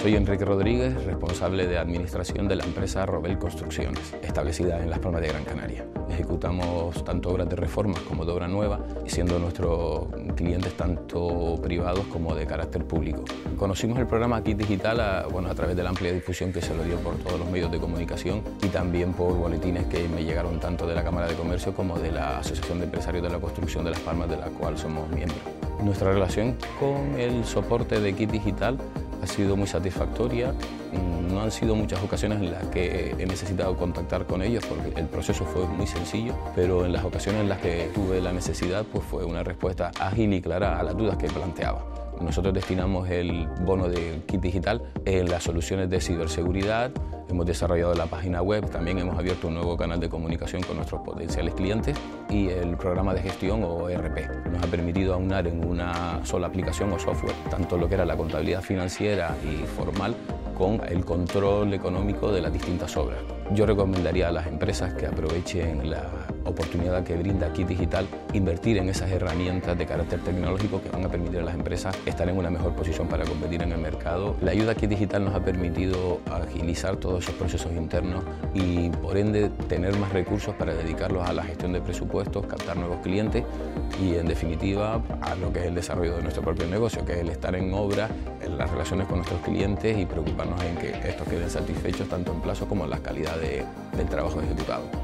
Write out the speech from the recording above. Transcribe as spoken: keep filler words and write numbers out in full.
Soy Enrique Rodríguez, responsable de administración de la empresa Robel Construcciones, establecida en Las Palmas de Gran Canaria. Ejecutamos tanto obras de reformas como de obra nueva, siendo nuestros clientes tanto privados como de carácter público. Conocimos el programa Kit Digital a, bueno, a través de la amplia difusión que se lo dio por todos los medios de comunicación y también por boletines que me llegaron tanto de la Cámara de Comercio como de la Asociación de Empresarios de la Construcción de Las Palmas, de la cual somos miembros. Nuestra relación con el soporte de Kit Digital ha sido muy satisfactoria. No han sido muchas ocasiones en las que he necesitado contactar con ellos porque el proceso fue muy sencillo, pero en las ocasiones en las que tuve la necesidad pues fue una respuesta ágil y clara a las dudas que planteaba. Nosotros destinamos el bono de Kit Digital en las soluciones de ciberseguridad, hemos desarrollado la página web, también hemos abierto un nuevo canal de comunicación con nuestros potenciales clientes y el programa de gestión o E R P. Nos ha permitido aunar en una sola aplicación o software tanto lo que era la contabilidad financiera y formal con el control económico de las distintas obras. Yo recomendaría a las empresas que aprovechen la oportunidad que brinda Kit Digital, invertir en esas herramientas de carácter tecnológico que van a permitir a las empresas estar en una mejor posición para competir en el mercado. La ayuda Kit Digital nos ha permitido agilizar todos esos procesos internos y por ende tener más recursos para dedicarlos a la gestión de presupuestos, captar nuevos clientes y en definitiva a lo que es el desarrollo de nuestro propio negocio, que es el estar en obra, en las relaciones con nuestros clientes y preocuparnos en que estos queden satisfechos tanto en plazo como en la calidad de, del trabajo ejecutado.